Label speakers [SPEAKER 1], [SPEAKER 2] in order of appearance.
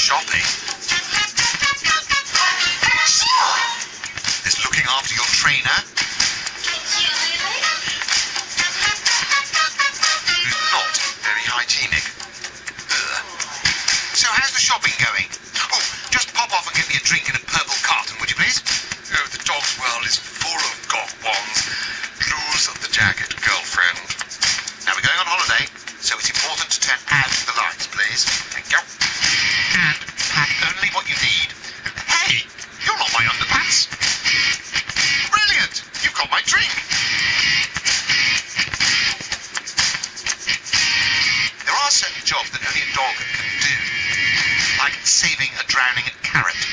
[SPEAKER 1] shopping. There's looking after your trainer. Who's not very hygienic. Ugh. So how's the shopping going? Oh, just pop off and get me a drink in a purple carton, would you please?
[SPEAKER 2] Oh, the dog's world is full of goth ones. Lose the jacket, girlfriend.
[SPEAKER 1] Now we're going on holiday, so it's important to turn out the lights, please. Thank you. And pack only what you need. Hey, you're not my underpants. Brilliant! You've got my drink. There are certain jobs that only a dog can do, like saving a drowning carrot.